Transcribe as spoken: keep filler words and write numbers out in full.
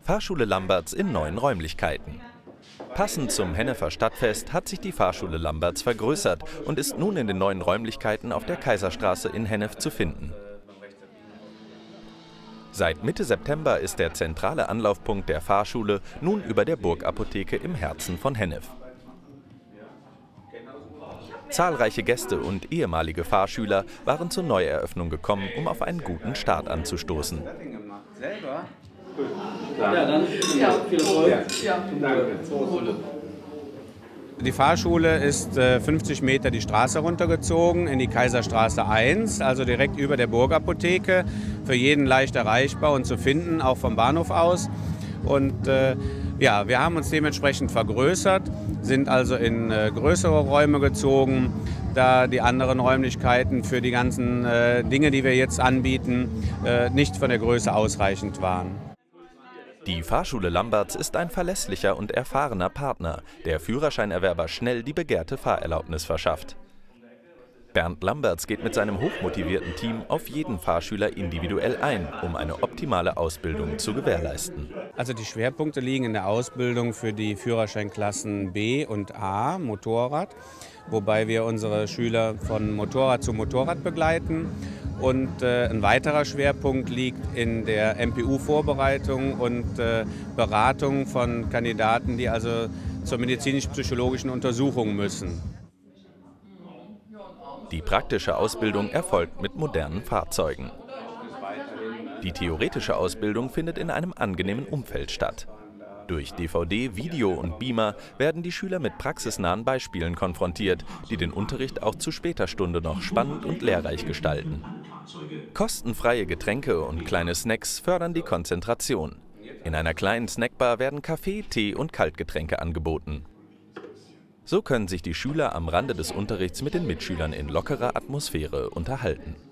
Fahrschule Lamberts in neuen Räumlichkeiten. Passend zum Hennefer Stadtfest hat sich die Fahrschule Lamberts vergrößert und ist nun in den neuen Räumlichkeiten auf der Kaiserstraße in Hennef zu finden. Seit Mitte September ist der zentrale Anlaufpunkt der Fahrschule nun über der Burgapotheke im Herzen von Hennef. Zahlreiche Gäste und ehemalige Fahrschüler waren zur Neueröffnung gekommen, um auf einen guten Start anzustoßen. Ja, dann viel Erfolg. Ja, danke. Die Fahrschule ist fünfzig Meter die Straße runtergezogen in die Kaiserstraße eins, also direkt über der Burgapotheke, für jeden leicht erreichbar und zu finden, auch vom Bahnhof aus. Und äh, ja, wir haben uns dementsprechend vergrößert, sind also in äh, größere Räume gezogen, da die anderen Räumlichkeiten für die ganzen äh, Dinge, die wir jetzt anbieten, äh, nicht von der Größe ausreichend waren. Die Fahrschule Lamberts ist ein verlässlicher und erfahrener Partner, der Führerscheinerwerber schnell die begehrte Fahrerlaubnis verschafft. Bernd Lamberts geht mit seinem hochmotivierten Team auf jeden Fahrschüler individuell ein, um eine optimale Ausbildung zu gewährleisten. Also die Schwerpunkte liegen in der Ausbildung für die Führerscheinklassen B und A, Motorrad, wobei wir unsere Schüler von Motorrad zu Motorrad begleiten. Und äh, ein weiterer Schwerpunkt liegt in der M P U-Vorbereitung und äh, Beratung von Kandidaten, die also zur medizinisch-psychologischen Untersuchung müssen. Die praktische Ausbildung erfolgt mit modernen Fahrzeugen. Die theoretische Ausbildung findet in einem angenehmen Umfeld statt. Durch D V D, Video und Beamer werden die Schüler mit praxisnahen Beispielen konfrontiert, die den Unterricht auch zu später Stunde noch spannend und lehrreich gestalten. Kostenfreie Getränke und kleine Snacks fördern die Konzentration. In einer kleinen Snackbar werden Kaffee, Tee und Kaltgetränke angeboten. So können sich die Schüler am Rande des Unterrichts mit den Mitschülern in lockerer Atmosphäre unterhalten.